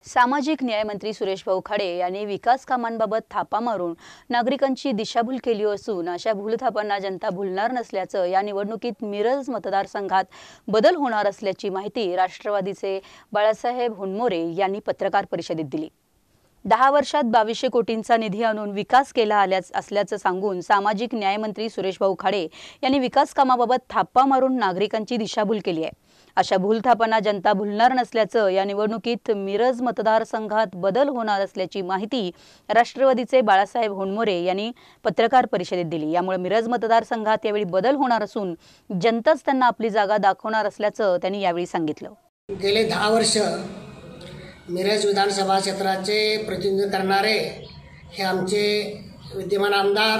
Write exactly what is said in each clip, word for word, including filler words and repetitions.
सामाजिक न्याय मंत्री सुरेश भाऊ खाडे यांनी विकास कामांबाबत थापा मारून नागरिकांची दिशाभूल केली असून अशा भूलथापांना जनता भुलणार नसल्याचं या निवडणुकीत मिरज मतदारसंघात बदल होणार असल्याची माहिती राष्ट्रवादीचे बाळासाहेब हुनमोरे यांनी पत्रकार परिषदेत दिली। दहा वर्षात बावीसशे कोटींचा निधी आणून विकास केला आल्याच असल्याचं सांगून सामाजिक न्याय मंत्री सुरेश भाऊ खाडे यांनी विकास कामाबाबत थापा मारून नागरिकांची दिशाभूल केली आहे। अशा भूलथापांना जनता भुलणार नसल्याचं या निवडणुकीत मिरज मतदारसंघात बदल होणार असल्याची माहिती राष्ट्रवादीचे बाळासाहेब हुनमोरे यांनी पत्रकार परिषदेत दिली। यामुळे मिरज मतदारसंघात यावेळी बदल होणार असून जनताच त्यांना आपली जागा दाखवणार असल्याचं त्यांनी यावेळी सांगितलं। गेले दहा वर्ष मिरज विधानसभा क्षेत्राचे प्रतिनिधित्व करणारे हे आमचे विद्यमान आमदार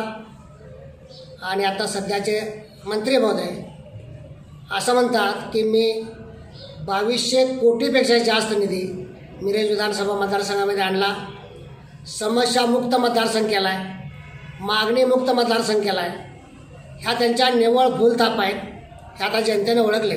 आणि आता सध्याचे मंत्री महोदय असं म्हणतात की मी बावीसशे कोटीपेक्षा जास्त निधी मिरज विधानसभा मतदारसंघामध्ये आणला, समस्यामुक्त मतदारसंघ केला आहे, मागणीमुक्त मतदारसंघ केला आहे। ह्या त्यांच्या निव्वळ भूलथाप आहेत, हे आता जनतेने ओळखले।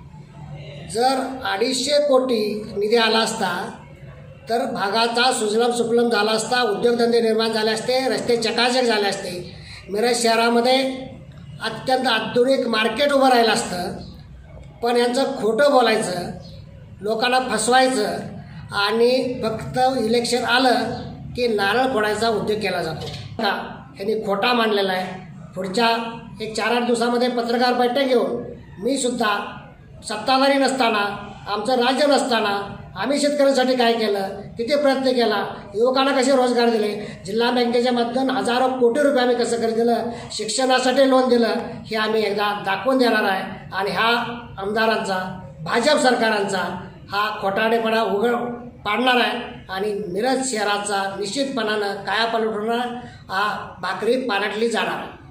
जर अडीचशे कोटी निधी आला असता तर भागाचा सुजलाम सुफलाम झाला असता, उद्योगधंदे निर्माण झाले असते, रस्ते चकाचक झाले असते, मिरज शहरामध्ये अत्यंत आधुनिक मार्केट उभं राहिलं असतं। पण यांचं खोटं बोलायचं, लोकांना फसवायचं आणि फक्त इलेक्शन आलं की नारळ फोडायचा उद्योग केला जातो। का यांनी खोटा मांडलेला आहे। पुढच्या एक चार आठ दिवसामध्ये पत्रकार बैठक घेऊन मी सुद्धा सत्ताधारी नसताना, आमचं राज्य नसताना आम्ही शेतकऱ्यांसाठी काय केलं, किती प्रयत्न केला, युवकांना कसे रोजगार दिले, जिल्हा बँकेच्या माध्यमातून हजारो कोटी रुपये आम्ही कसं कर दिलं, शिक्षणासाठी लोन दिलं, हे आम्ही एकदा दाखवून देणार आहे। आणि हा आमदारांचा, भाजप सरकारांचा हा खोटाडेपणा उघड पाडणार आहे आणि मिरज शहराचा निश्चितपणानं कायापालट होणार, हा भाकरी पालटली जाणार आहे।